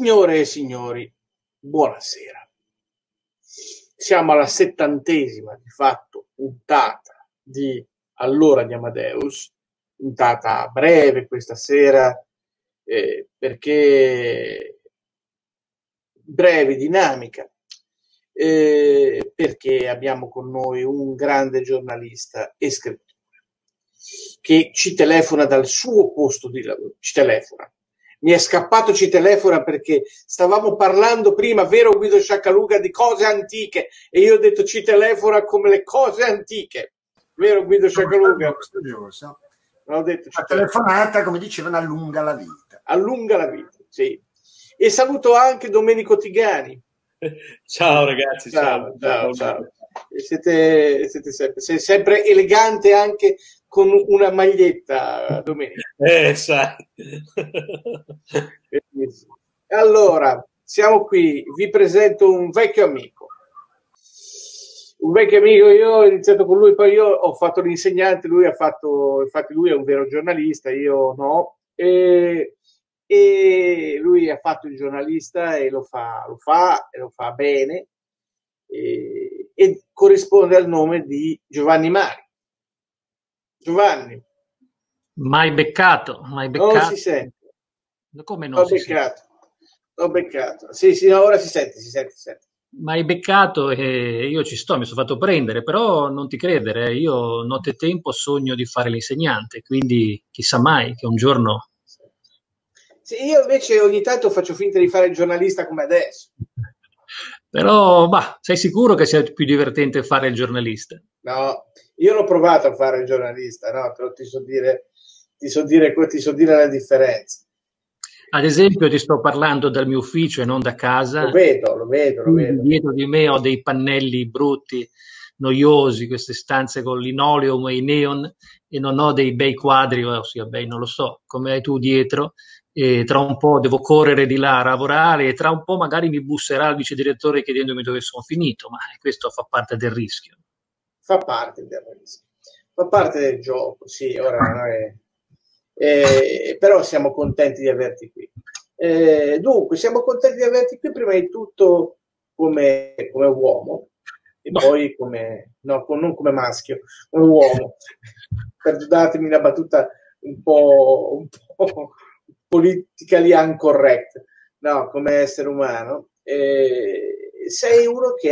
Signore e signori, buonasera. Siamo alla 70ª di fatto puntata di All'ora di Amadeus, puntata breve questa sera, perché breve, dinamica, perché abbiamo con noi un grande giornalista e scrittore che ci telefona dal suo posto di lavoro, mi è scappato, ci telefona perché stavamo parlando prima, vero Guido Sciaccaluga, di cose antiche, e io ho detto ci telefona come le cose antiche, vero Guido Sciaccaluga? Studioso. L'ho detto, La telefonata, come dicevano, allunga la vita. Allunga la vita, sì. E saluto anche Domenico Tigani. Ciao ragazzi, ciao. Siete sempre elegante anche con una maglietta, Domenico. Sai. Allora, siamo qui, vi presento un vecchio amico. Io ho iniziato con lui, poi io ho fatto l'insegnante, infatti lui è un vero giornalista, io no, e lui ha fatto il giornalista e lo fa bene, e corrisponde al nome di Giovanni Mari. Giovanni. Mai beccato. Non si sente. Come non si sente? L'ho beccato. Sì, no, ora si sente. Mai beccato e io ci sto, mi sono fatto prendere, però non ti credere, io nottetempo sogno di fare l'insegnante, quindi chissà mai che un giorno... Sì, io invece ogni tanto faccio finta di fare il giornalista come adesso. Però, sei sicuro che sia più divertente fare il giornalista? No, io l'ho provato a fare il giornalista, no, però ti so dire la differenza. Ad esempio, ti sto parlando dal mio ufficio e non da casa. Lo vedo. Dietro di me ho dei pannelli brutti, noiosi, queste stanze con linoleum e i neon, e non ho dei bei quadri, ossia non lo so, come hai tu dietro, e tra un po' devo correre di là a lavorare e tra un po' magari mi busserà il vice direttore chiedendomi dove sono finito, ma questo fa parte del rischio. Fa parte del gioco, sì, ora noi... però siamo contenti di averti qui. Dunque, siamo contenti di averti qui prima di tutto come uomo e poi non come maschio, come uomo. Perdonatemi la battuta un po' politically incorrect, no, come essere umano. Sei uno che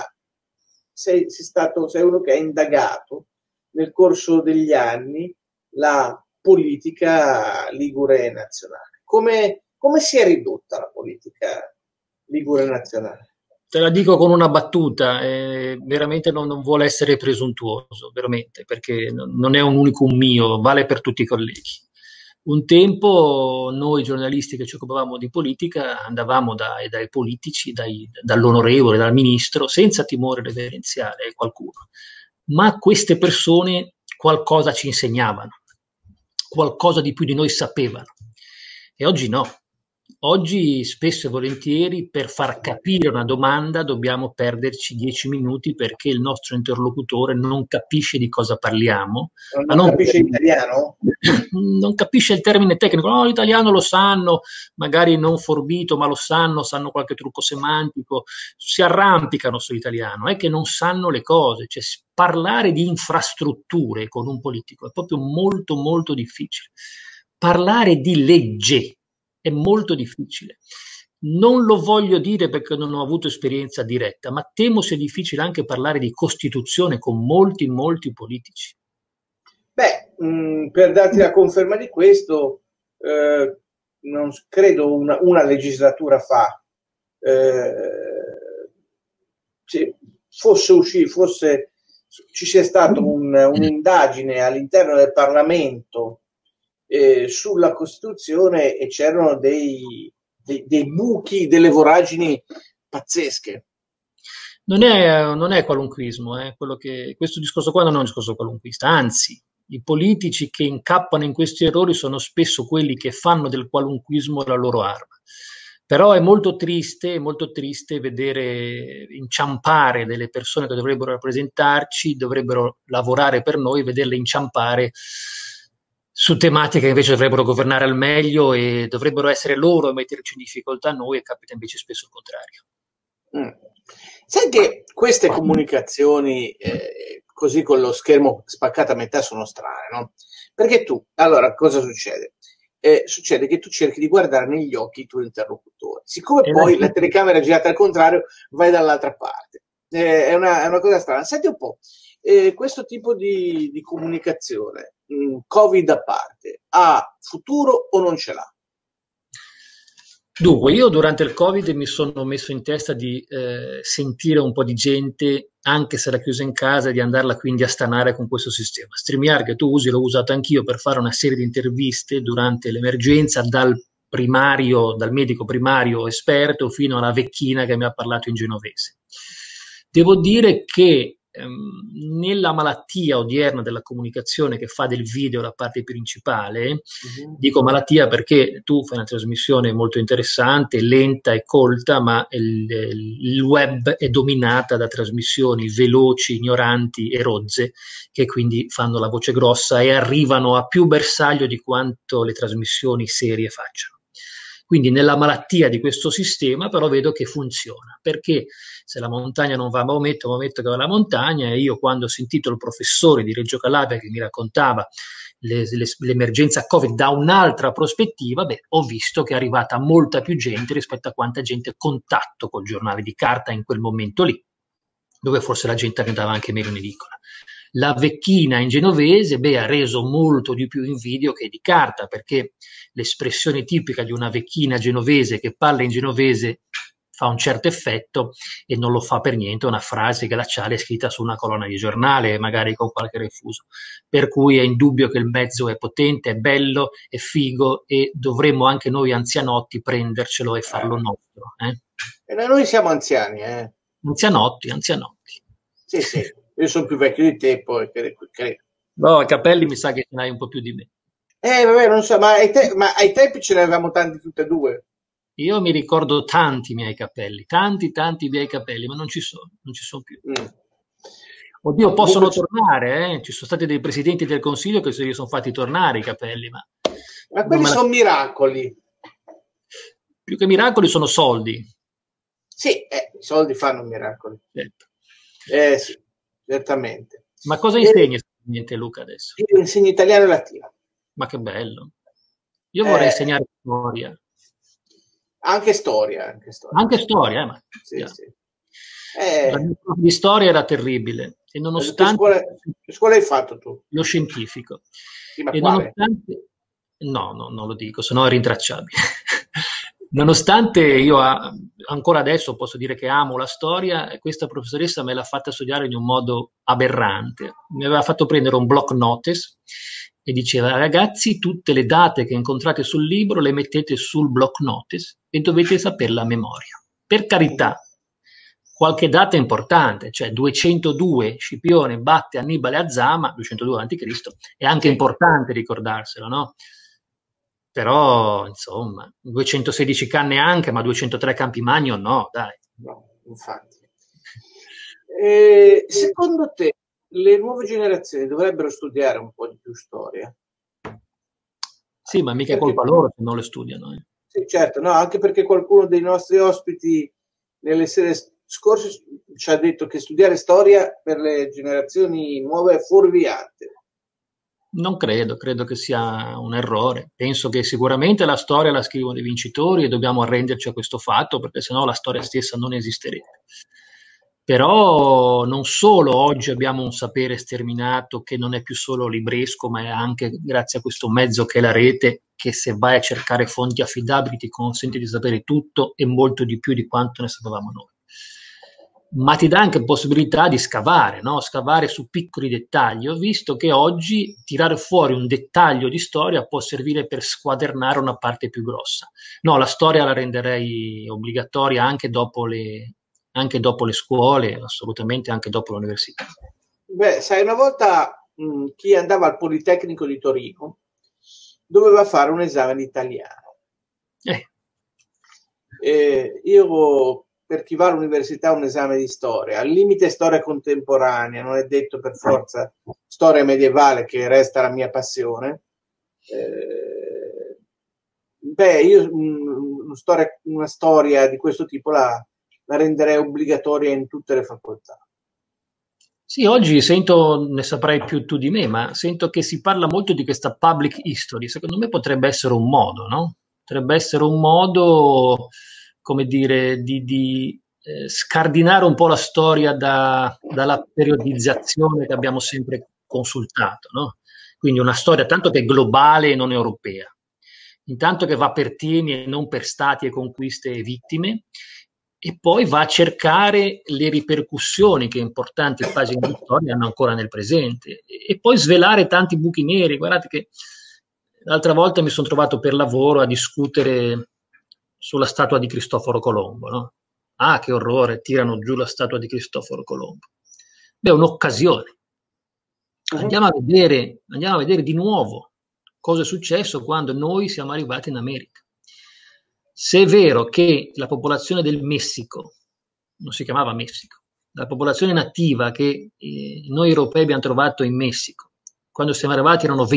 sei uno che ha indagato nel corso degli anni la politica ligure nazionale. Come si è ridotta la politica ligure nazionale? Te la dico con una battuta, veramente non vuole essere presuntuoso, veramente, perché non è un unicum mio, vale per tutti i colleghi. Un tempo noi giornalisti che ci occupavamo di politica andavamo dai politici, dall'onorevole, dal ministro, senza timore reverenziale qualcuno, ma queste persone qualcosa ci insegnavano, qualcosa di più di noi sapevano, e oggi no. Oggi spesso e volentieri per far capire una domanda dobbiamo perderci 10 minuti perché il nostro interlocutore non capisce di cosa parliamo. Non capisce l'italiano? Non capisce il termine tecnico. No, l'italiano lo sanno, magari non forbito, ma lo sanno qualche trucco semantico, si arrampicano sull'italiano, è che non sanno le cose. Cioè, parlare di infrastrutture con un politico è proprio molto molto difficile. Parlare di legge è molto difficile. Non lo voglio dire perché non ho avuto esperienza diretta, ma temo sia difficile anche parlare di Costituzione con molti politici. Per darti la conferma di questo, non credo una legislatura fa forse ci sia stata un'indagine all'interno del Parlamento sulla Costituzione e c'erano dei buchi, delle voragini pazzesche. Non è qualunquismo, questo discorso qua non è un discorso qualunquista, anzi, i politici che incappano in questi errori sono spesso quelli che fanno del qualunquismo la loro arma. Però è molto triste vedere inciampare delle persone che dovrebbero rappresentarci, dovrebbero lavorare per noi, vederle inciampare su tematiche che invece dovrebbero governare al meglio e dovrebbero essere loro a metterci in difficoltà noi, e capita invece spesso il contrario. Sai che queste comunicazioni così con lo schermo spaccato a metà sono strane, no? Perché allora cosa succede? Succede che tu cerchi di guardare negli occhi il tuo interlocutore. Siccome poi la telecamera è girata al contrario, vai dall'altra parte. È una cosa strana. Senti un po', questo tipo di comunicazione, Covid a parte, ha futuro o non ce l'ha? Dunque, io durante il Covid mi sono messo in testa di sentire un po' di gente, anche se era chiusa in casa, e di andarla quindi a stanare con questo sistema. StreamYard che tu usi, l'ho usato anch'io per fare una serie di interviste durante l'emergenza, dal medico primario esperto fino alla vecchina che mi ha parlato in genovese. Devo dire che nella malattia odierna della comunicazione che fa del video la parte principale, dico malattia perché tu fai una trasmissione molto interessante, lenta e colta, ma il web è dominata da trasmissioni veloci, ignoranti e rozze, che quindi fanno la voce grossa e arrivano a più bersaglio di quanto le trasmissioni serie facciano. Quindi nella malattia di questo sistema però vedo che funziona, perché se la montagna non va a Maometto, Maometto che va alla montagna, e io quando ho sentito il professore di Reggio Calabria che mi raccontava l'emergenza Covid da un'altra prospettiva, ho visto che è arrivata molta più gente rispetto a quanta gente a contatto col giornale di carta in quel momento lì, dove forse la gente andava anche meno in edicola. La vecchina in genovese ha reso molto di più in video che di carta, perché l'espressione tipica di una vecchina genovese che parla in genovese fa un certo effetto e non lo fa per niente una frase glaciale scritta su una colonna di giornale, magari con qualche refuso. Per cui è indubbio che il mezzo è potente, è bello, è figo e dovremmo anche noi anzianotti prendercelo e farlo nostro. E noi siamo anziani, Anzianotti. Sì, sì, io sono più vecchio di te, poi credo. No, i capelli mi sa che ce n'hai un po' più di me. Vabbè, non so, ma ai tempi ce ne avevamo tanti tutte e due. Io mi ricordo tanti miei capelli, tanti miei capelli, ma non ci sono più. Oddio, possono tornare, ci sono stati dei presidenti del Consiglio che se li sono fatti tornare i capelli, ma quelli sono miracoli. Più che miracoli sono soldi. Sì, i soldi fanno miracoli. Certo. Sì, certamente. Ma cosa insegni esattamente, Luca, adesso? Io insegno italiano e latino. Ma che bello. Io vorrei insegnare storia. Anche storia. Anche storia, ma... Sì, sì. La mia prova di storia era terribile. E nonostante... Che scuola hai fatto tu? Lo scientifico. Sì, ma e quale? Nonostante... No, non lo dico, sennò è rintracciabile. Nonostante io ancora adesso posso dire che amo la storia, questa professoressa me l'ha fatta studiare in un modo aberrante. Mi aveva fatto prendere un block notice e diceva: ragazzi, tutte le date che incontrate sul libro le mettete sul block notice e dovete saperla a memoria. Per carità, qualche data importante, cioè 202 Scipione batte Annibale a Zama, 202 a.C., è anche importante ricordarselo, no? Però, insomma, 216 canne anche, ma 203 Campi Magno no, dai. No, infatti. Secondo te le nuove generazioni dovrebbero studiare un po' di più storia? Sì, ma mica è colpa loro se non le studiano. Sì, certo, no, anche perché qualcuno dei nostri ospiti nelle serie scorse ci ha detto che studiare storia per le generazioni nuove è fuorviante. Non credo che sia un errore. Penso che sicuramente la storia la scrivono i vincitori e dobbiamo arrenderci a questo fatto, perché sennò la storia stessa non esisterebbe. Però non solo oggi abbiamo un sapere sterminato che non è più solo libresco, ma è anche grazie a questo mezzo che è la rete, che se vai a cercare fonti affidabili ti consente di sapere tutto e molto di più di quanto ne sapevamo noi. Ma ti dà anche possibilità di scavare, no? Scavare su piccoli dettagli. Ho visto che oggi tirare fuori un dettaglio di storia può servire per squadernare una parte più grossa. No, la storia la renderei obbligatoria anche dopo le scuole, assolutamente anche dopo l'università. Beh, sai, una volta chi andava al Politecnico di Torino doveva fare un esame di italiano. Io per chi va all'università un esame di storia, al limite storia contemporanea, non è detto per forza storia medievale, che resta la mia passione, Io una storia di questo tipo la renderei obbligatoria in tutte le facoltà. Sì, oggi sento, ne saprai più tu di me, ma sento che si parla molto di questa public history. Secondo me potrebbe essere un modo, no? Potrebbe essere un modo, come dire, di scardinare un po' la storia dalla periodizzazione che abbiamo sempre consultato, no? Quindi una storia tanto che è globale e non europea, intanto che va per temi e non per stati e conquiste e vittime, e poi va a cercare le ripercussioni che importanti pagine di storia hanno ancora nel presente, e poi svelare tanti buchi neri. Guardate che l'altra volta mi sono trovato per lavoro a discutere sulla statua di Cristoforo Colombo, no? Ah, che orrore, tirano giù la statua di Cristoforo Colombo. Beh, è un'occasione. Andiamo a vedere di nuovo cosa è successo quando noi siamo arrivati in America. Se è vero che la popolazione del Messico, non si chiamava Messico, la popolazione nativa che noi europei abbiamo trovato in Messico, quando siamo arrivati erano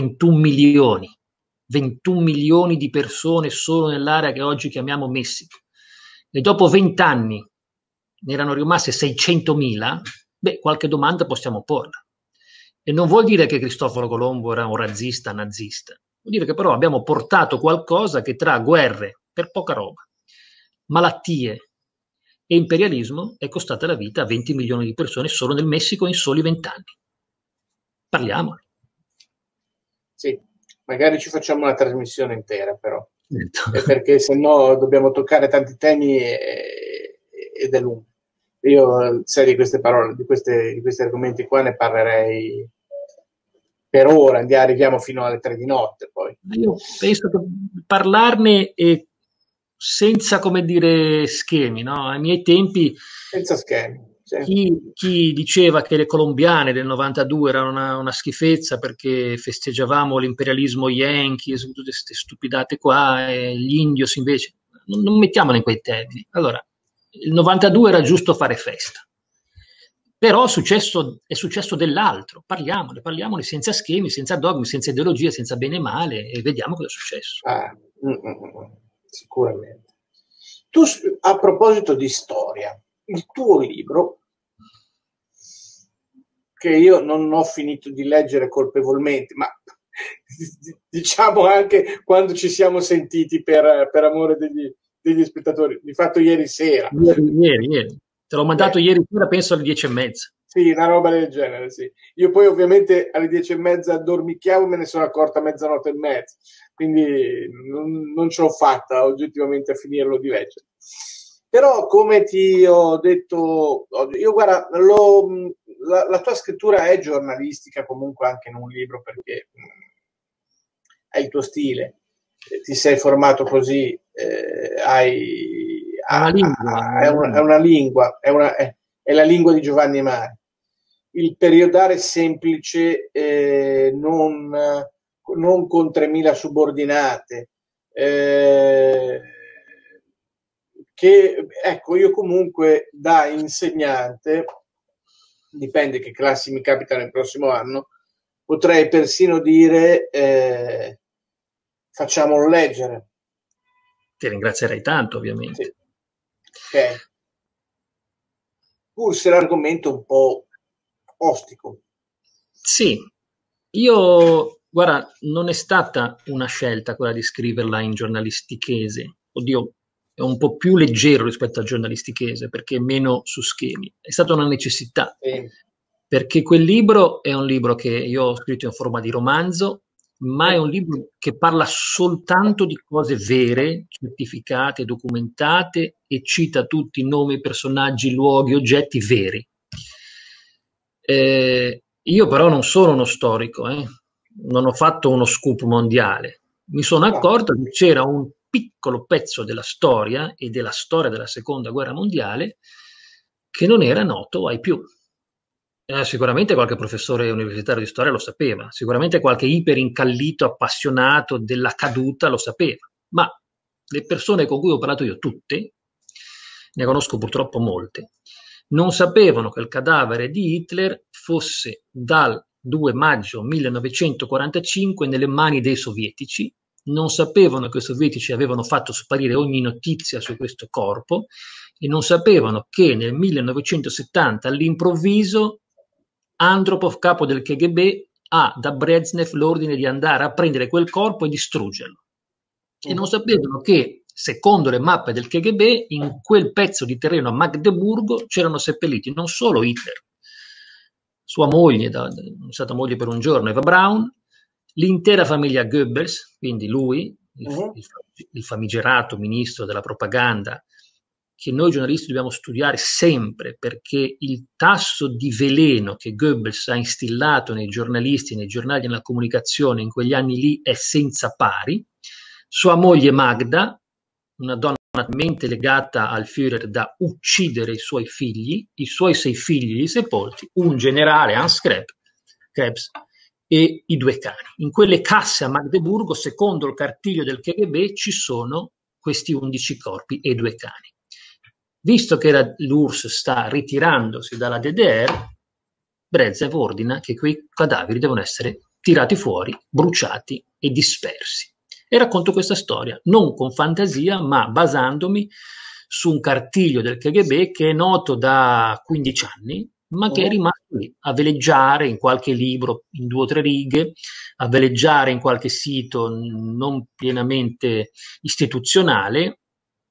21 milioni di persone solo nell'area che oggi chiamiamo Messico, e dopo 20 anni ne erano rimaste 600.000, beh, qualche domanda possiamo porla. E non vuol dire che Cristoforo Colombo era un razzista nazista, vuol dire che però abbiamo portato qualcosa che tra guerre, per poca roba, malattie e imperialismo è costata la vita a 20 milioni di persone solo nel Messico in soli 20 anni. Parliamone. Sì, magari ci facciamo una trasmissione intera, però, perché se no dobbiamo toccare tanti temi ed è lungo. Io, sai, di queste parole, di questi argomenti qua ne parlerei per ora, arriviamo fino alle 3 di notte poi. Io penso che parlarne senza, come dire, schemi, no? Ai miei tempi, senza schemi. Chi diceva che le colombiane del 92 erano una schifezza perché festeggiavamo l'imperialismo yankee e tutte queste stupidate qua, e gli indios invece, non mettiamole in quei termini. Allora, il 92 era giusto fare festa, però è successo dell'altro. Parliamone senza schemi, senza dogmi, senza ideologie, senza bene e male, e vediamo cosa è successo. Sicuramente. Tu, a proposito di storia, il tuo libro, che io non ho finito di leggere colpevolmente, ma diciamo anche quando ci siamo sentiti per amore degli spettatori, di fatto ieri sera. Ieri. Te l'ho mandato ieri sera, penso alle 10:30. Sì, una roba del genere, sì. Io poi ovviamente alle 10:30 dormicchiavo, me ne sono accorta a 00:30, quindi non ce l'ho fatta oggettivamente a finirlo di leggere. Però, come ti ho detto, io guarda, la tua scrittura è giornalistica comunque anche in un libro, perché hai il tuo stile, ti sei formato così, hai una lingua, è la lingua di Giovanni Mari. Il periodare semplice, non con 3.000 subordinate, che ecco, io comunque da insegnante, dipende che classi mi capitano il prossimo anno, potrei persino dire facciamolo leggere. Ti ringrazierei tanto, ovviamente. Sì. Ok. Pur se l'argomento è un po' ostico. Sì, io, guarda, non è stata una scelta quella di scriverla in giornalistichese. Oddio, è un po' più leggero rispetto al giornalistichese perché è meno su schemi. È stata una necessità, perché quel libro è un libro che io ho scritto in forma di romanzo, ma è un libro che parla soltanto di cose vere, certificate, documentate, e cita tutti i nomi, personaggi, luoghi, oggetti veri. Io però non sono uno storico, non ho fatto uno scoop mondiale. Mi sono accorto che c'era un piccolo pezzo della storia e della storia della seconda guerra mondiale che non era noto ai più. Sicuramente qualche professore universitario di storia lo sapeva, sicuramente qualche iperincallito appassionato della caduta lo sapeva, ma le persone con cui ho parlato io, tutte, ne conosco purtroppo molte, non sapevano che il cadavere di Hitler fosse dal 2 maggio 1945 nelle mani dei sovietici. Non sapevano che i sovietici avevano fatto sparire ogni notizia su questo corpo e non sapevano che nel 1970 all'improvviso Andropov, capo del KGB, ha da Brezhnev l'ordine di andare a prendere quel corpo e distruggerlo. E non sapevano che, secondo le mappe del KGB, in quel pezzo di terreno a Magdeburgo c'erano seppelliti non solo Hitler, sua moglie, è stata moglie per un giorno, Eva Braun, l'intera famiglia Goebbels, quindi lui, il famigerato ministro della propaganda, che noi giornalisti dobbiamo studiare sempre, perché il tasso di veleno che Goebbels ha instillato nei giornalisti, nei giornali e nella comunicazione in quegli anni lì è senza pari. Sua moglie Magda, una donna mente legata al Führer da uccidere i suoi 6 figli sepolti, un generale, Hans Krebs, e i 2 cani. In quelle casse a Magdeburgo, secondo il cartiglio del KGB, ci sono questi 11 corpi e 2 cani. Visto che l'URSS sta ritirandosi dalla DDR, Brezhnev ordina che quei cadaveri devono essere tirati fuori, bruciati e dispersi. E racconto questa storia, non con fantasia, ma basandomi su un cartiglio del KGB che è noto da 15 anni, ma che è rimasto lì, a veleggiare in qualche libro, in 2 o 3 righe, a veleggiare in qualche sito non pienamente istituzionale.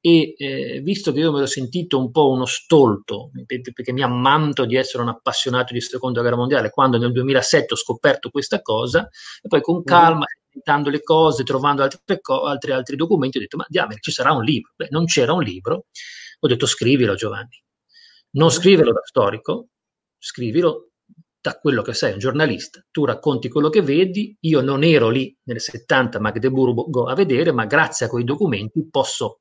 E visto che io me l'ho sentito un po' uno stolto, perché mi ammanto di essere un appassionato di seconda guerra mondiale, quando nel 2007 ho scoperto questa cosa, e poi con calma, sentendo le cose, trovando altri documenti, ho detto, ma diamine, ci sarà un libro. Beh, non c'era un libro, ho detto scrivilo Giovanni, non scriverlo da storico, scrivilo da quello che sei, un giornalista, tu racconti quello che vedi, io non ero lì nel 70 a Magdeburgo a vedere, ma grazie a quei documenti posso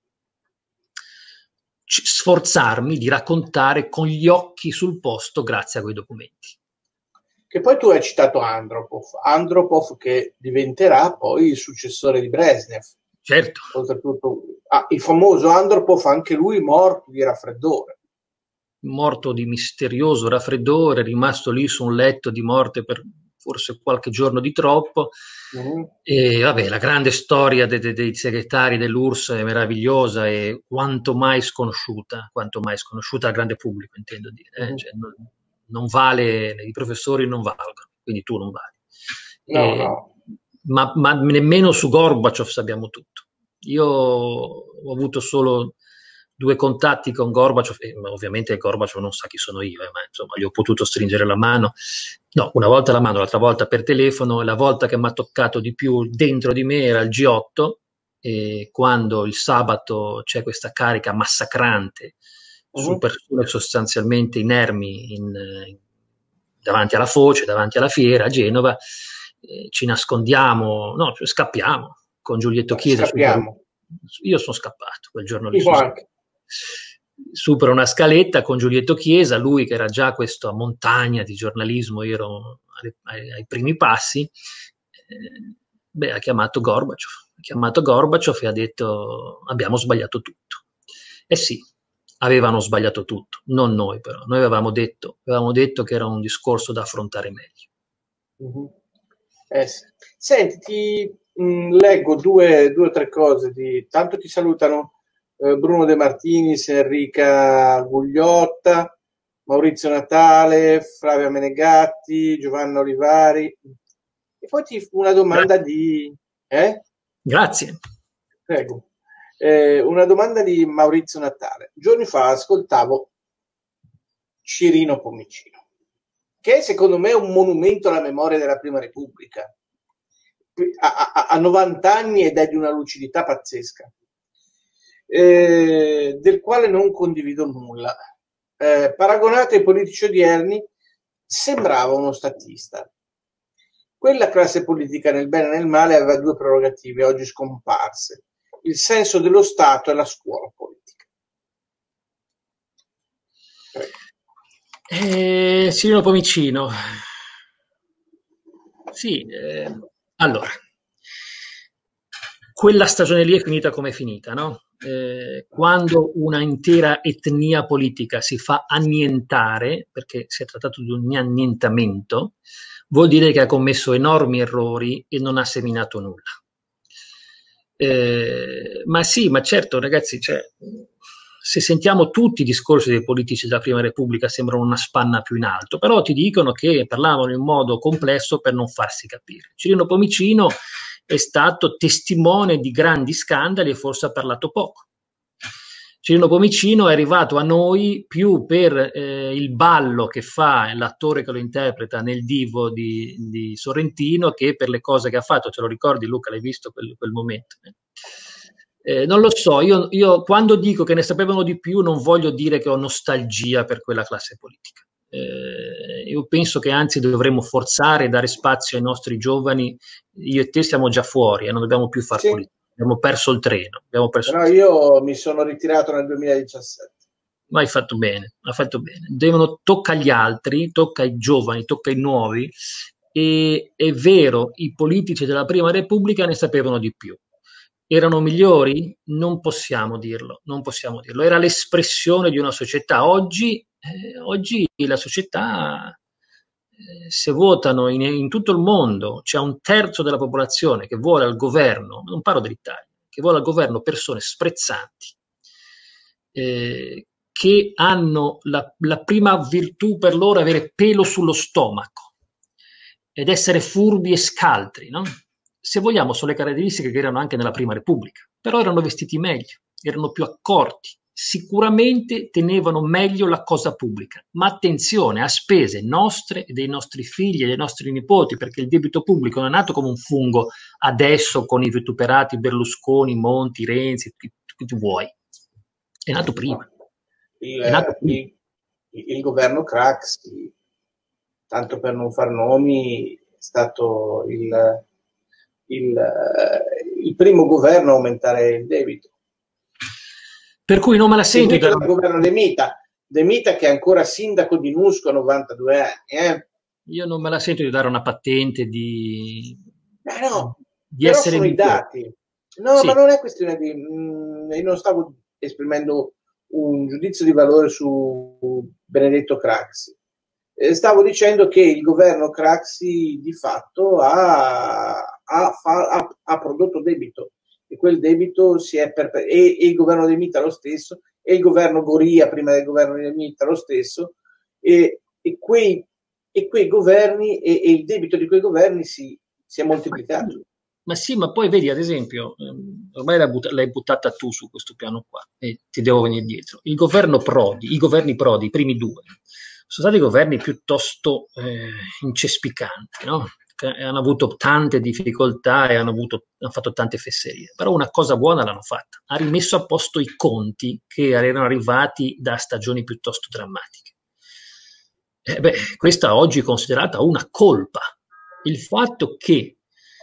sforzarmi di raccontare con gli occhi sul posto grazie a quei documenti. Che poi tu hai citato Andropov che diventerà poi il successore di Brezhnev. Certo. Oltretutto, il famoso Andropov, anche lui morto di raffreddore. Morto di misterioso raffreddore, rimasto lì su un letto di morte per forse qualche giorno di troppo. E vabbè, la grande storia dei segretari dell'URSS è meravigliosa e quanto mai sconosciuta al grande pubblico, intendo dire. Cioè, non vale, i professori non valgono, quindi tu non vali. No. Ma nemmeno su Gorbaciov sappiamo tutto. Io ho avuto solo 2 contatti con Gorbaciov, e ovviamente Gorbaciov non sa chi sono io, ma insomma gli ho potuto stringere la mano, no, una volta la mano, l'altra volta per telefono. La volta che mi ha toccato di più dentro di me era il G8, e quando il sabato c'è questa carica massacrante su persone sostanzialmente inermi davanti alla Foce, davanti alla fiera a Genova, ci nascondiamo, no, scappiamo con Giulietto Chiesa. Io sono scappato quel giorno lì. Supero una scaletta con Giulietto Chiesa, lui che era già questa montagna di giornalismo, io ero ai primi passi, ha chiamato Gorbaciov e ha detto abbiamo sbagliato tutto. Sì, avevano sbagliato tutto, non noi però, noi avevamo detto che era un discorso da affrontare meglio. Sì. Senti, ti leggo 2 o 3 cose, tanto ti salutano Bruno De Martinis, Enrica Gugliotta, Maurizio Natale, Flavia Menegatti, Giovanna Olivari, e poi una domanda Grazie. Prego. Una domanda di Maurizio Natale. Giorni fa ascoltavo Cirino Pomicino, che secondo me è un monumento alla memoria della Prima Repubblica. Ha 90 anni ed è di una lucidità pazzesca, del quale non condivido nulla. Paragonato ai politici odierni, sembrava uno statista. Quella classe politica, nel bene e nel male, aveva 2 prerogative oggi scomparse: il senso dello Stato e la scuola politica. Cirino Pomicino. Sì, allora, quella stagione lì è finita come è finita, no? quando una intera etnia politica si fa annientare, perché si è trattato di un annientamento, vuol dire che ha commesso enormi errori e non ha seminato nulla. Ma sì, ma certo, ragazzi, cioè, se sentiamo tutti i discorsi dei politici della Prima Repubblica sembrano una spanna più in alto, però ti dicono che parlavano in modo complesso per non farsi capire. Cirino Pomicino è stato testimone di grandi scandali e forse ha parlato poco. Cirino Pomicino è arrivato a noi più per il ballo che fa l'attore che lo interpreta nel Divo di Sorrentino che per le cose che ha fatto. Te lo ricordi, Luca? L'hai visto quel momento? Non lo so, io quando dico che ne sapevano di più non voglio dire che ho nostalgia per quella classe politica. Io penso che anzi dovremmo forzare e dare spazio ai nostri giovani. Io e te siamo già fuori e non dobbiamo più fare politica. Abbiamo perso il treno. Però io mi sono ritirato nel 2017. Ma hai fatto bene, ha fatto bene. Tocca agli altri, tocca ai giovani, tocca ai nuovi. E è vero, i politici della Prima Repubblica ne sapevano di più. Erano migliori? Non possiamo dirlo, non possiamo dirlo. Era l'espressione di una società. Oggi la società, se votano in tutto il mondo, c'è un terzo della popolazione che vuole al governo, non parlo dell'Italia, che vuole al governo persone sprezzanti, che hanno la prima virtù per loro avere pelo sullo stomaco ed essere furbi e scaltri, no? Se vogliamo, sono le caratteristiche che erano anche nella Prima Repubblica, però erano vestiti meglio, erano più accorti, sicuramente tenevano meglio la cosa pubblica, ma attenzione a spese nostre e dei nostri figli e dei nostri nipoti, perché il debito pubblico non è nato come un fungo adesso con i vituperati Berlusconi, Monti, Renzi, chi tu vuoi, è nato prima. Il governo Craxi, tanto per non far nomi, è stato il primo governo a aumentare il debito. Per cui non me la sento il governo De Mita che è ancora sindaco di Nusco a 92 anni. Io non me la sento di dare una patente di però essere sono i dati. No, sì. Ma non è questione di... io non stavo esprimendo un giudizio di valore su Benedetto Craxi. Stavo dicendo che il governo Craxi di fatto ha prodotto debito e quel debito si è e il governo De Mita lo stesso e il governo Goria prima del governo De Mita lo stesso e quei governi e il debito di quei governi si è moltiplicato. Ma sì, ma poi vedi, ad esempio, ormai l'hai buttata tu su questo piano qua e ti devo venire dietro. I governi Prodi, i primi due, sono stati governi piuttosto incespicanti, no? Che hanno avuto tante difficoltà e hanno fatto tante fesserie, però una cosa buona l'hanno fatta, ha rimesso a posto i conti che erano arrivati da stagioni piuttosto drammatiche. Questa oggi è considerata una colpa. Il fatto che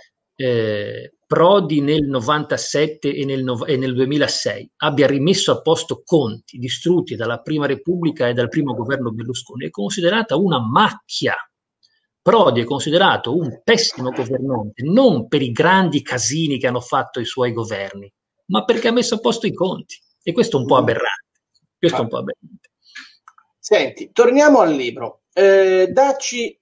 Prodi nel 97 e nel 2006 abbia rimesso a posto conti distrutti dalla Prima Repubblica e dal primo governo Berlusconi è considerata una macchia. Prodi è considerato un pessimo governante non per i grandi casini che hanno fatto i suoi governi, ma perché ha messo a posto i conti e questo è un po' aberrante. Senti, torniamo al libro. Dacci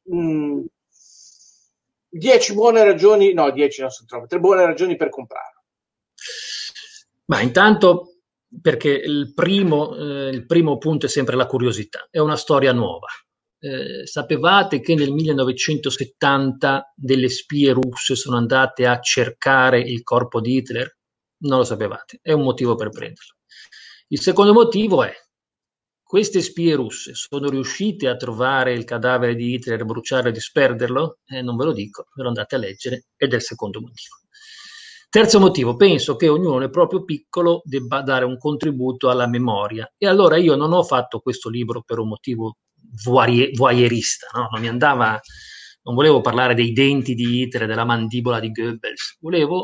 10 buone ragioni, no, 10 non sono troppe, 3 buone ragioni per comprarlo. Ma intanto perché il primo punto è sempre la curiosità, è una storia nuova. Sapevate che nel 1970 delle spie russe sono andate a cercare il corpo di Hitler? Non lo sapevate, è un motivo per prenderlo. Il secondo motivo è queste spie russe sono riuscite a trovare il cadavere di Hitler, bruciarlo e disperderlo? Non ve lo dico, ve lo andate a leggere ed è il secondo motivo. Terzo motivo, penso che ognuno nel proprio piccolo debba dare un contributo alla memoria e allora io non ho fatto questo libro per un motivo voyeurista, no? Non volevo parlare dei denti di Hitler, della mandibola di Goebbels,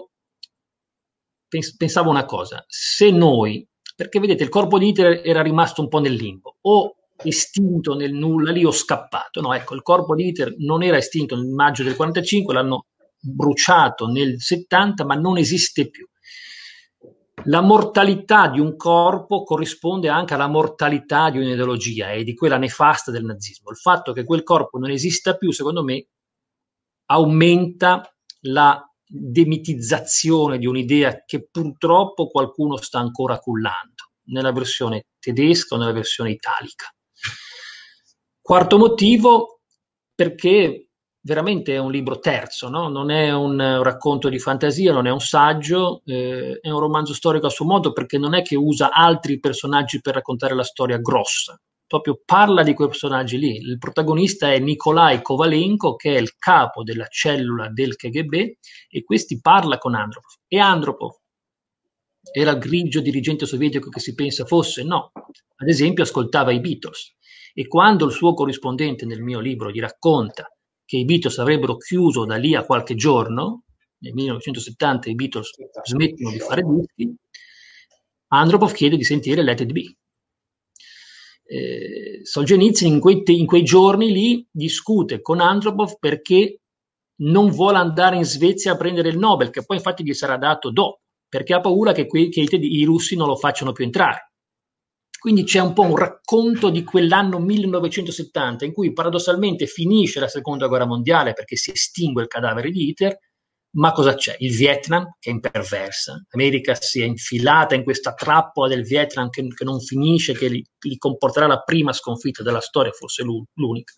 pensavo una cosa, se noi, perché vedete il corpo di Hitler era rimasto un po' nel limbo, o estinto nel nulla lì o scappato, no, ecco, il corpo di Hitler non era estinto nel maggio del 45, l'hanno bruciato nel 70 ma non esiste più. La mortalità di un corpo corrisponde anche alla mortalità di un'ideologia e di quella nefasta del nazismo. Il fatto che quel corpo non esista più, secondo me, aumenta la demitizzazione di un'idea che purtroppo qualcuno sta ancora cullando, nella versione tedesca o nella versione italica. Quarto motivo, perché veramente è un libro terzo, no? Non è un racconto di fantasia, non è un saggio, è un romanzo storico a suo modo, perché non è che usa altri personaggi per raccontare la storia grossa, proprio parla di quei personaggi lì. Il protagonista è Nikolai Kovalenko, che è il capo della cellula del KGB, e questi parla con Andropov. E Andropov era il grigio dirigente sovietico che si pensa fosse? No. Ad esempio ascoltava i Beatles, e quando il suo corrispondente nel mio libro gli racconta che i Beatles avrebbero chiuso da lì a qualche giorno, nel 1970 i Beatles smettono di fare dischi, Andropov chiede di sentire Let It Be. Solzhenitsyn in quei giorni lì discute con Andropov perché non vuole andare in Svezia a prendere il Nobel, che poi infatti gli sarà dato dopo, perché ha paura che i russi non lo facciano più entrare. Quindi c'è un po' un racconto di quell'anno 1970 in cui paradossalmente finisce la seconda guerra mondiale perché si estingue il cadavere di Hitler, ma cosa c'è? Il Vietnam che è imperversa, l'America si è infilata in questa trappola del Vietnam che non finisce, che li comporterà la prima sconfitta della storia, forse l'unica.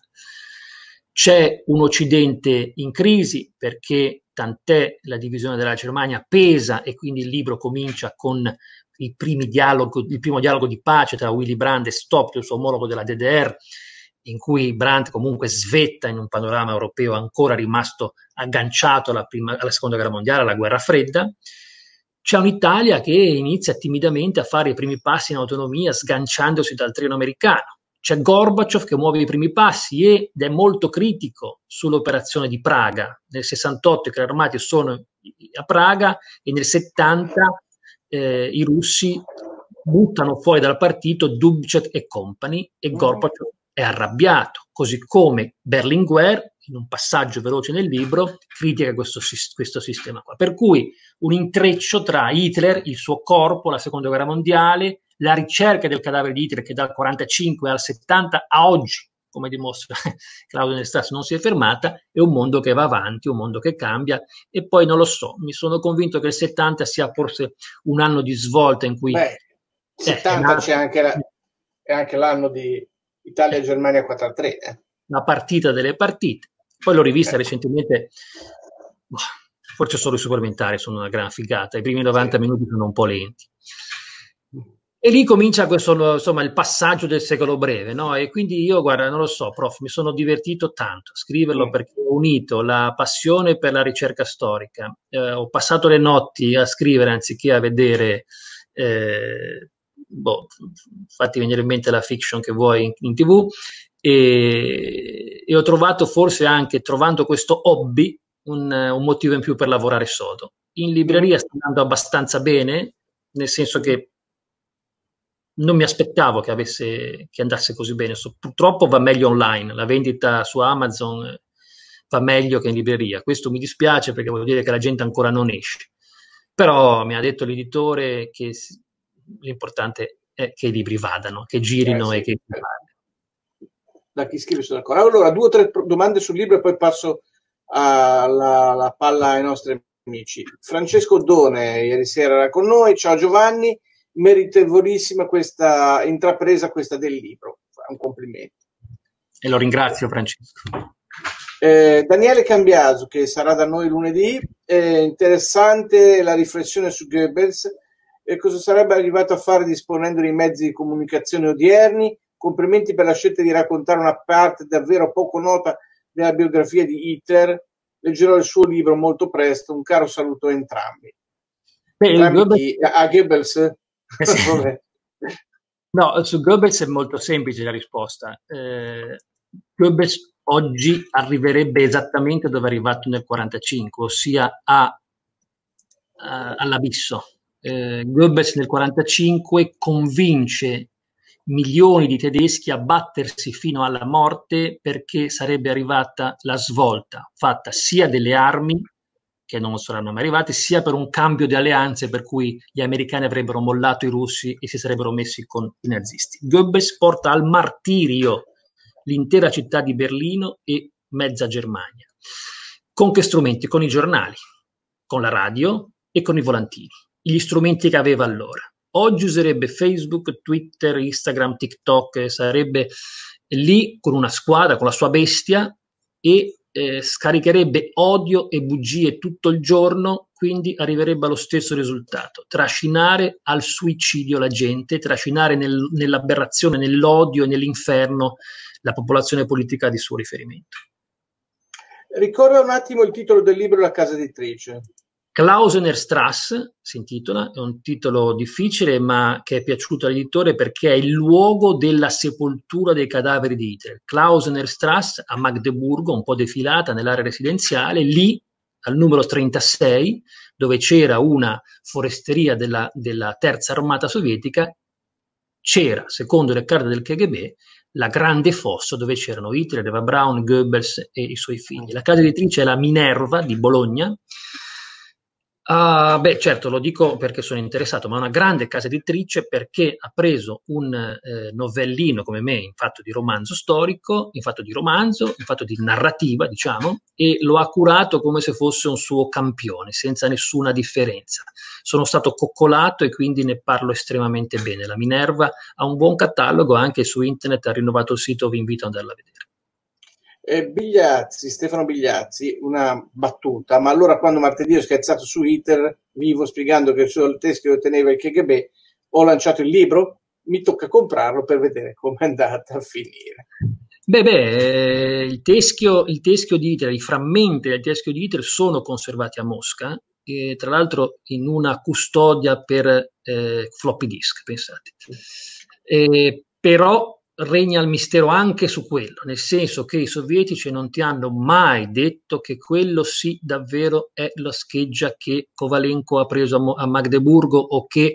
C'è un Occidente in crisi perché tant'è la divisione della Germania pesa, e quindi il libro comincia con il primo dialogo di pace tra Willy Brandt e Stop, il suo omologo della DDR, in cui Brandt comunque svetta in un panorama europeo ancora rimasto agganciato alla seconda guerra mondiale, alla guerra fredda. C'è un'Italia che inizia timidamente a fare i primi passi in autonomia sganciandosi dal treno americano. C'è Gorbaciov che muove i primi passi ed è molto critico sull'operazione di Praga. Nel 68 i carri armati sono a Praga e nel 70 i russi buttano fuori dal partito Dubček e compagni, e Gorbaciov è arrabbiato, così come Berlinguer, in un passaggio veloce nel libro, critica questo sistema qua. Per cui un intreccio tra Hitler, il suo corpo, la seconda guerra mondiale, la ricerca del cadavere di Hitler che dal 45 al 70 a oggi, come dimostra Claudio Nestas, non si è fermata, è un mondo che va avanti, un mondo che cambia, e poi non lo so, mi sono convinto che il 70 sia forse un anno di svolta in cui... 70 c'è anche l'anno di Italia-Germania 4-3. La partita delle partite. Poi l'ho rivista recentemente, forse solo i supplementari sono una gran figata, i primi 90 minuti sono un po' lenti. E lì comincia questo, insomma, il passaggio del secolo breve, no? E quindi io, guarda, non lo so, prof, mi sono divertito tanto a scriverlo perché ho unito la passione per la ricerca storica. Ho passato le notti a scrivere anziché a vedere, fatti venire in mente la fiction che vuoi in TV, e ho trovato forse anche, trovando questo hobby, un motivo in più per lavorare sodo. In libreria sta andando abbastanza bene, nel senso che non mi aspettavo che andasse così bene. Purtroppo va meglio online, la vendita su Amazon va meglio che in libreria. Questo mi dispiace perché vuol dire che la gente ancora non esce. Però mi ha detto l'editore che l'importante è che i libri vadano, che girino e che... Da chi scrive sono d'accordo. Allora, 2 o 3 domande sul libro e poi passo la palla ai nostri amici. Francesco Done ieri sera era con noi. Ciao Giovanni. Meritevolissima questa intrapresa, questa del libro, un complimento. E lo ringrazio, Francesco. Daniele Cambiaso, che sarà da noi lunedì, interessante la riflessione su Goebbels e cosa sarebbe arrivato a fare disponendo dei mezzi di comunicazione odierni. Complimenti per la scelta di raccontare una parte davvero poco nota della biografia di Hitler. Leggerò il suo libro molto presto. Un caro saluto a entrambi. A Goebbels? No, su Goebbels è molto semplice la risposta. Goebbels oggi arriverebbe esattamente dove è arrivato nel 1945, ossia all'abisso. Goebbels nel 1945 convince milioni di tedeschi a battersi fino alla morte perché sarebbe arrivata la svolta fatta sia delle armi che non saranno mai arrivati, sia per un cambio di alleanze per cui gli americani avrebbero mollato i russi e si sarebbero messi con i nazisti. Goebbels porta al martirio l'intera città di Berlino e mezza Germania. Con che strumenti? Con i giornali, con la radio e con i volantini, gli strumenti che aveva allora. Oggi userebbe Facebook, Twitter, Instagram, TikTok, sarebbe lì con una squadra, con la sua bestia, e scaricherebbe odio e bugie tutto il giorno, quindi arriverebbe allo stesso risultato: trascinare al suicidio la gente, trascinare nell'aberrazione, nell'odio e nell'inferno la popolazione politica di suo riferimento. Ricorda un attimo il titolo del libro La casa editrice. Klausener Strasse si intitola, è un titolo difficile ma che è piaciuto all'editore perché è il luogo della sepoltura dei cadaveri di Hitler. Klausener Strasse a Magdeburgo, un po' defilata nell'area residenziale, lì al numero 36, dove c'era una foresteria della terza armata sovietica, c'era, secondo le carte del KGB, la grande fossa dove c'erano Hitler, Eva Braun, Goebbels e i suoi figli. La casa editrice è la Minerva di Bologna. Certo, lo dico perché sono interessato, ma è una grande casa editrice perché ha preso un novellino come me in fatto di romanzo storico, in fatto di romanzo, in fatto di narrativa, diciamo, e lo ha curato come se fosse un suo campione, senza nessuna differenza. Sono stato coccolato e quindi ne parlo estremamente bene. La Minerva ha un buon catalogo, anche su internet ha rinnovato il sito, vi invito ad andarla a vedere. Stefano Bigliazzi, una battuta: ma allora quando martedì ho scherzato su Hitler vivo spiegando che il suo teschio lo teneva il KGB, ho lanciato il libro, mi tocca comprarlo per vedere come è andata a finire. Il teschio di Hitler, i frammenti del teschio di Hitler sono conservati a Mosca, e tra l'altro in una custodia per floppy disk, pensate. Però regna il mistero anche su quello, nel senso che i sovietici non ti hanno mai detto che quello sì davvero è la scheggia che Kovalenko ha preso a Magdeburgo o che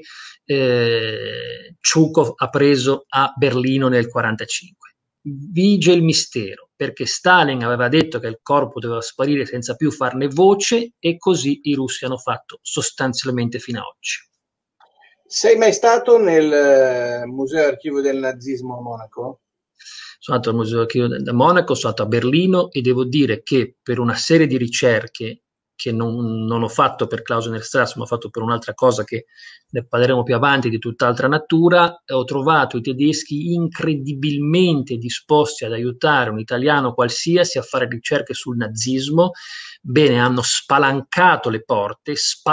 Zhukov ha preso a Berlino nel 1945. Vige il mistero, perché Stalin aveva detto che il corpo doveva sparire senza più farne voce, e così i russi hanno fatto sostanzialmente fino a oggi. Sei mai stato nel Museo Archivio del Nazismo a Monaco? Sono andato al Museo Archivio da Monaco, sono andato a Berlino e devo dire che per una serie di ricerche che non ho fatto per Klausener Strasse, ma ho fatto per un'altra cosa che ne parleremo più avanti, di tutt'altra natura, ho trovato i tedeschi incredibilmente disposti ad aiutare un italiano qualsiasi a fare ricerche sul nazismo. Bene, hanno spalancato le porte.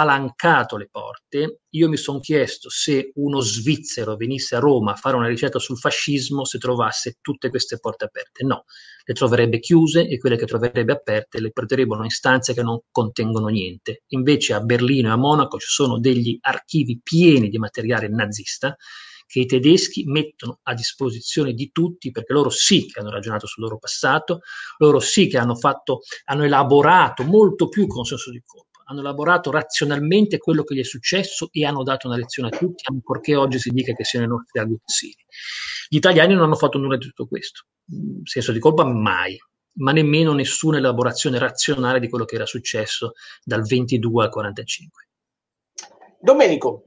Io mi sono chiesto se uno svizzero venisse a Roma a fare una ricerca sul fascismo, se trovasse tutte queste porte aperte. No, le troverebbe chiuse, e quelle che troverebbe aperte le porterebbero in stanze che non contengono niente. Invece a Berlino e a Monaco ci sono degli archivi pieni di materiale nazista che i tedeschi mettono a disposizione di tutti, perché loro sì che hanno ragionato sul loro passato, loro sì che hanno elaborato molto più con senso di colpa, hanno elaborato razionalmente quello che gli è successo e hanno dato una lezione a tutti, ancorché oggi si dica che siano i nostri aguzzini. Gli italiani non hanno fatto nulla di tutto questo, senso di colpa mai, ma nemmeno nessuna elaborazione razionale di quello che era successo dal 22 al 45. Domenico.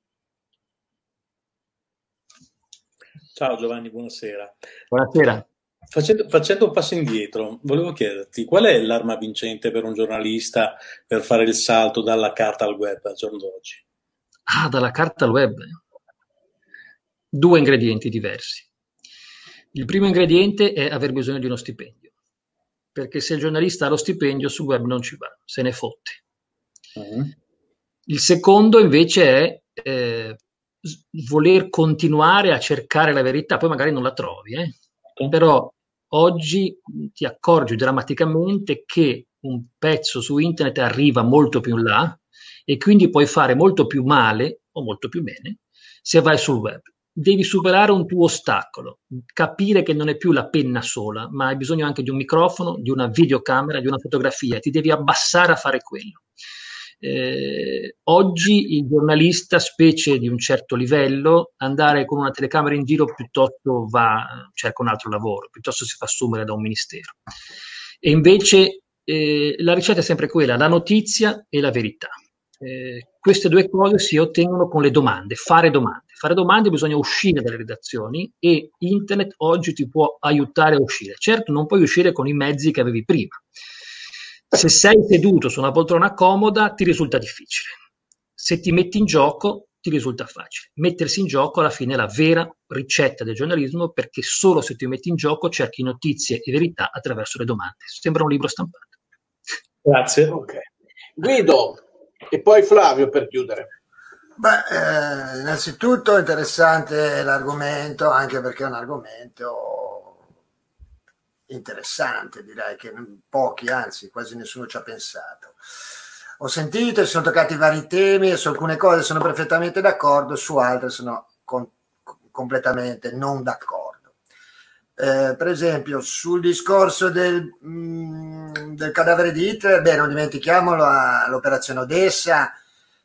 Ciao Giovanni, buonasera. Buonasera. Facendo un passo indietro, volevo chiederti qual è l'arma vincente per un giornalista per fare il salto dalla carta al web al giorno d'oggi? Dalla carta al web. 2 ingredienti diversi. Il primo ingrediente è aver bisogno di uno stipendio, perché se il giornalista ha lo stipendio sul web non ci va, se ne fotte. Il secondo invece è voler continuare a cercare la verità, poi magari non la trovi, però oggi ti accorgi drammaticamente che un pezzo su internet arriva molto più in là, e quindi puoi fare molto più male o molto più bene se vai sul web. Devi superare un tuo ostacolo, capire che non è più la penna sola, ma hai bisogno anche di un microfono, di una videocamera, di una fotografia, ti devi abbassare a fare quello. Oggi il giornalista, specie di un certo livello, andare con una telecamera in giro piuttosto cerca un altro lavoro, piuttosto si fa assumere da un ministero. E invece la ricetta è sempre quella, la notizia e la verità. Queste due cose si ottengono con le domande, fare domande. Fare domande bisogna uscire dalle redazioni e internet oggi ti può aiutare a uscire. Certo, non puoi uscire con i mezzi che avevi prima. Se sei seduto su una poltrona comoda ti risulta difficile. Se ti metti in gioco ti risulta facile. Mettersi in gioco alla fine è la vera ricetta del giornalismo, perché solo se ti metti in gioco cerchi notizie e verità attraverso le domande. Sembra un libro stampato. Grazie. Okay. Guido e poi Flavio per chiudere. Beh, innanzitutto interessante l'argomento, anche perché è un argomento interessante, direi che pochi, anzi quasi nessuno ci ha pensato. Ho sentito, si sono toccati vari temi e su alcune cose sono perfettamente d'accordo, su altre sono completamente non d'accordo. Per esempio, sul discorso del cadavere di Hitler, beh, non dimentichiamolo, l'operazione Odessa,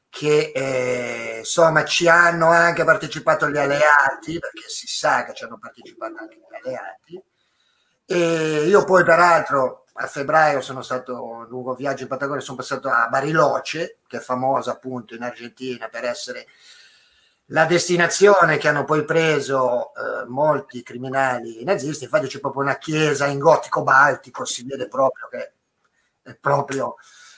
che insomma ci hanno anche partecipato gli alleati, perché si sa che ci hanno partecipato anche gli alleati. E io poi peraltro a febbraio sono stato un lungo viaggio in Patagonia, sono passato a Bariloche, che è famosa appunto in Argentina per essere la destinazione che hanno poi preso molti criminali nazisti. Infatti c'è proprio una chiesa in gotico baltico, si vede proprio che è proprio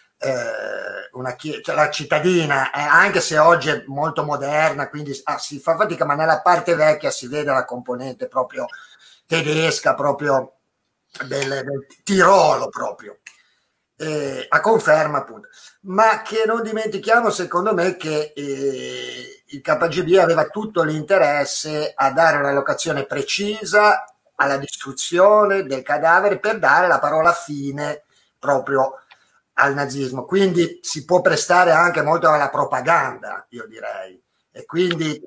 una chiesa, cioè la cittadina, anche se oggi è molto moderna, quindi si fa fatica, ma nella parte vecchia si vede la componente proprio tedesca, proprio del Tirolo proprio, a conferma appunto. Ma che non dimentichiamo, secondo me, che il KGB aveva tutto l'interesse a dare una locazione precisa alla distruzione del cadavere per dare la parola fine proprio al nazismo. Quindi si può prestare anche molto alla propaganda, io direi. E quindi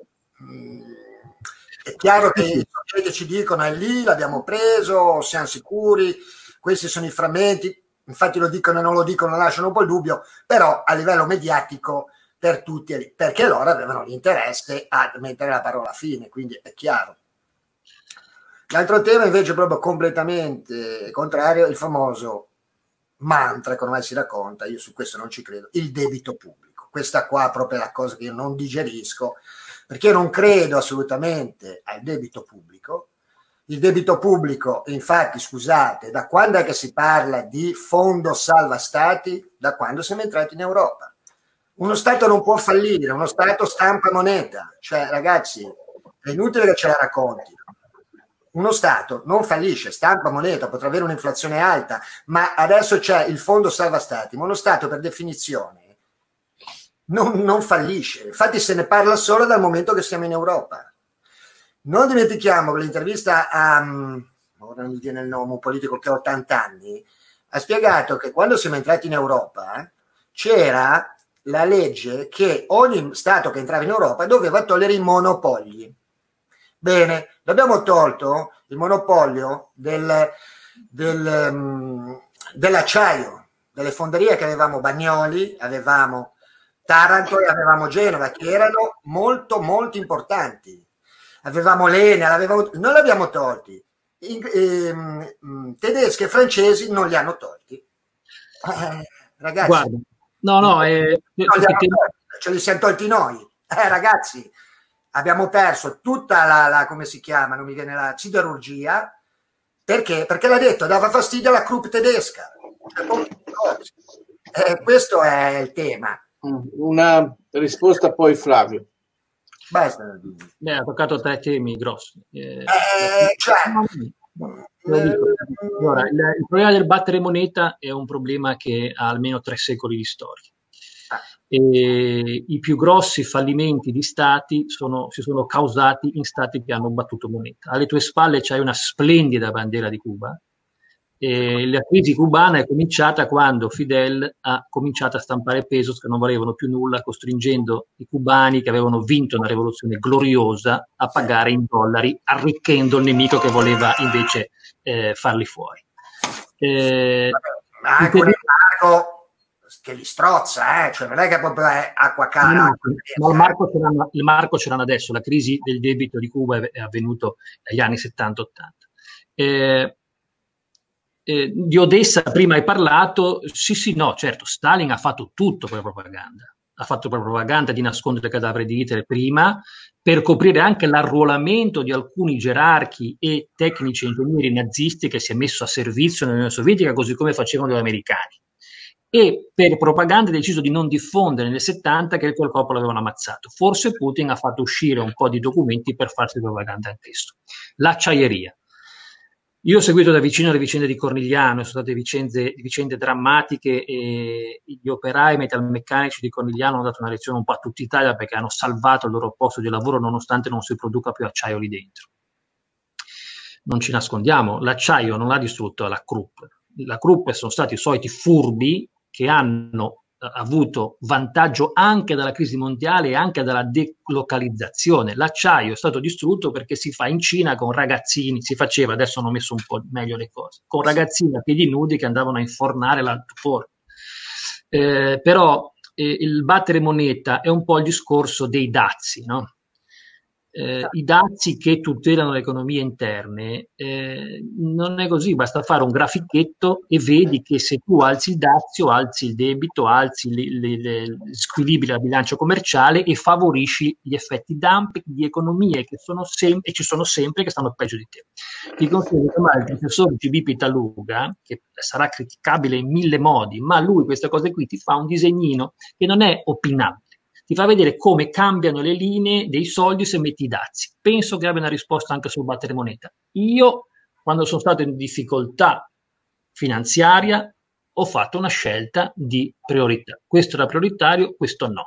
è chiaro che i sovietici dicono è lì, l'abbiamo preso, siamo sicuri, questi sono i frammenti, infatti lo dicono e non lo dicono, lasciano un po' il dubbio, però a livello mediatico per tutti è lì, perché loro avevano l'interesse a mettere la parola fine, quindi è chiaro. L'altro tema invece è proprio completamente contrario, il famoso mantra che ormai si racconta, io su questo non ci credo, il debito pubblico. Questa qua è proprio la cosa che io non digerisco, perché io non credo assolutamente al debito pubblico. Il debito pubblico, infatti, scusate, da quando è che si parla di fondo salva stati? Da quando siamo entrati in Europa. Uno Stato non può fallire, uno Stato stampa moneta, cioè ragazzi, è inutile che ce la raccontino. Uno Stato non fallisce, stampa moneta, potrà avere un'inflazione alta, ma adesso c'è il fondo salva stati, ma uno Stato per definizione non fallisce. Infatti se ne parla solo dal momento che siamo in Europa. Non dimentichiamo che l'intervista a, ora non mi viene il nome, un politico che ha 80 anni, ha spiegato che quando siamo entrati in Europa c'era la legge che ogni Stato che entrava in Europa doveva togliere i monopoli. Bene, l'abbiamo tolto il monopolio dell'acciaio, delle fonderie che avevamo Bagnoli, avevamo Taranto e avevamo Genova, che erano molto molto importanti. Avevamo l'Enel, non li abbiamo tolti. Tedeschi e francesi non li hanno tolti. Ragazzi, guarda, ce li siamo tolti noi. Ragazzi, abbiamo perso tutta la come si chiama, non mi viene la siderurgia, perché l'ha detto, dava fastidio alla Krupp tedesca. Questo è il tema. Una risposta poi Flavio. Basta. Ha toccato 3 temi grossi. Allora, il problema del battere moneta è un problema che ha almeno 3 secoli di storia. E i più grossi fallimenti di stati si sono causati in stati che hanno battuto moneta. Alle tue spalle c'hai una splendida bandiera di Cuba. E la crisi cubana è cominciata quando Fidel ha cominciato a stampare pesos che non valevano più nulla, costringendo i cubani che avevano vinto una rivoluzione gloriosa a pagare in dollari, arricchendo il nemico che voleva invece farli fuori. Ma anche un embargo che li strozza, cioè non è che proprio è acqua cara. Ma il marco ce l'hanno adesso, la crisi del debito di Cuba è avvenuto negli anni 70-80. Di Odessa prima hai parlato, sì, no, certo, Stalin ha fatto tutto per la propaganda, ha fatto per la propaganda di nascondere il cadavere di Hitler prima, per coprire anche l'arruolamento di alcuni gerarchi e tecnici e ingegneri nazisti che si è messo a servizio nell'Unione Sovietica, così come facevano gli americani. E per propaganda ha deciso di non diffondere nel 70 che quel corpo l'avevano ammazzato. Forse Putin ha fatto uscire un po' di documenti per farsi propaganda anch'esso. L'acciaieria. Io ho seguito da vicino le vicende di Cornigliano, sono state vicende drammatiche e gli operai metalmeccanici di Cornigliano hanno dato una lezione un po' a tutta Italia perché hanno salvato il loro posto di lavoro nonostante non si produca più acciaio lì dentro. Non ci nascondiamo, l'acciaio non ha distrutto la Krupp. La Krupp sono stati i soliti furbi che hanno avuto vantaggio anche dalla crisi mondiale e anche dalla delocalizzazione. L'acciaio è stato distrutto perché si fa in Cina con ragazzini, si faceva, adesso hanno messo un po' meglio le cose, con ragazzini a piedi nudi che andavano a infornare l'altoforno. Però il battere moneta è un po' il discorso dei dazi, no? I dazi che tutelano le economie interne, non è così, basta fare un grafichetto e vedi che se tu alzi il dazio, alzi il debito, alzi gli squilibri della bilancia commerciale e favorisci gli effetti dumping di economie che sono sempre, e ci sono sempre, che stanno peggio di te. Ti consiglio di chiamare il professor GB Pitaluga, che sarà criticabile in 1000 modi, ma lui queste cose qui ti fa un disegnino che non è opinabile. Ti fa vedere come cambiano le linee dei soldi se metti i dazi. Penso che abbia una risposta anche sul battere moneta. Io, quando sono stato in difficoltà finanziaria, ho fatto una scelta di priorità. Questo era prioritario, questo no.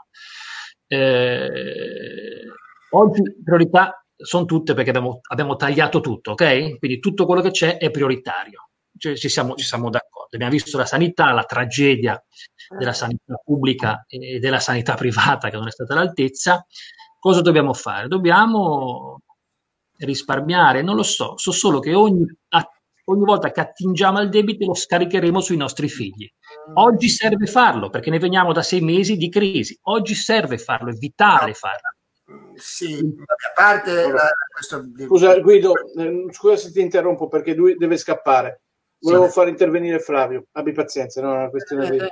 Oggi priorità sono tutte perché abbiamo tagliato tutto, ok? Quindi tutto quello che c'è è prioritario. Cioè, ci siamo d'accordo. Abbiamo visto la sanità, la tragedia della sanità pubblica e della sanità privata che non è stata all'altezza. Cosa dobbiamo fare? Dobbiamo risparmiare? Non lo so solo che ogni volta che attingiamo al debito lo scaricheremo sui nostri figli. Oggi serve farlo perché ne veniamo da 6 mesi di crisi. Oggi serve farlo, è vitale farlo. Sì, a parte Scusa Guido, scusa se ti interrompo perché lui deve scappare. Volevo far intervenire Flavio, abbi pazienza, no? È una questione di...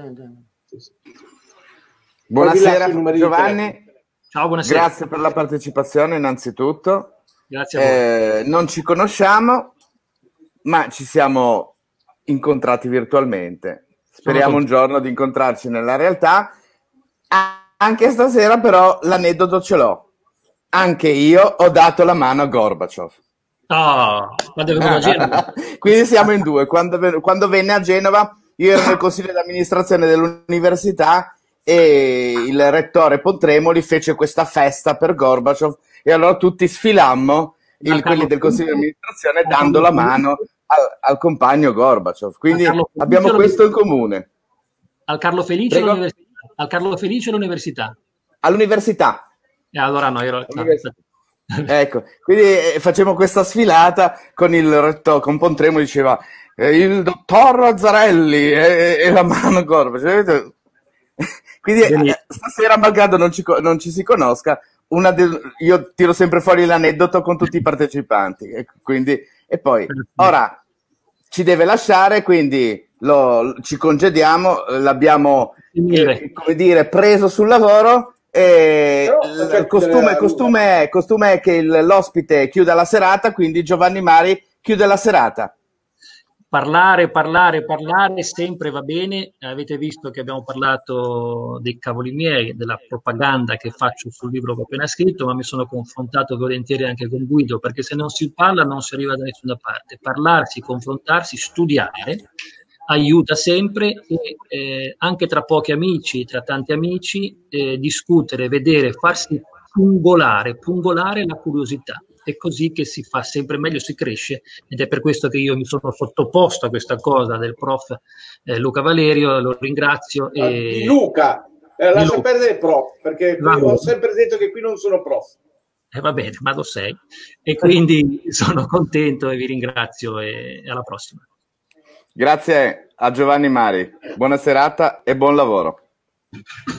Sì. Buonasera Giovanni. Ciao, buonasera. Grazie per la partecipazione innanzitutto. Grazie a voi. Non ci conosciamo, ma ci siamo incontrati virtualmente. Speriamo un giorno di incontrarci nella realtà. Anche stasera però l'aneddoto ce l'ho. Anche io ho dato la mano a Gorbaciov. Quando è venuto a Genova. Quindi siamo in due. Quando venne a Genova, io ero nel consiglio di amministrazione dell'università e il rettore Pontremoli fece questa festa per Gorbaciov e allora tutti sfilammo, quelli del consiglio di amministrazione, dando la mano al compagno Gorbaciov. Quindi abbiamo questo in comune. Al Carlo Felice all'università? Al Carlo Felice all'università? All'università. Allora no, ero... Ecco, quindi facciamo questa sfilata con il rettore, con Pontremoli diceva il dottor Azzarelli e la mano Gorbaciov. Quindi stasera, malgrado non ci si conosca, io tiro sempre fuori l'aneddoto con tutti i partecipanti. E poi, ora ci deve lasciare, quindi ci congediamo, l'abbiamo come dire, preso sul lavoro. Il costume è che l'ospite chiuda la serata, quindi Giovanni Mari chiude la serata. Parlare sempre va bene. Avete visto che abbiamo parlato dei cavoli miei, della propaganda che faccio sul libro che ho appena scritto, ma mi sono confrontato volentieri anche con Guido, perché se non si parla non si arriva da nessuna parte. Parlarsi, confrontarsi, studiare aiuta sempre e anche tra pochi amici, tra tanti amici, discutere, vedere, farsi pungolare la curiosità. È così che si fa sempre meglio, si cresce, ed è per questo che io mi sono sottoposto a questa cosa del prof Luca Valerio, lo ringrazio. Di Luca, lascia perdere il prof, perché ho sempre detto che qui non sono prof. Va bene, ma lo sei. E quindi sono contento e vi ringrazio e alla prossima. Grazie a Giovanni Mari, buona serata e buon lavoro.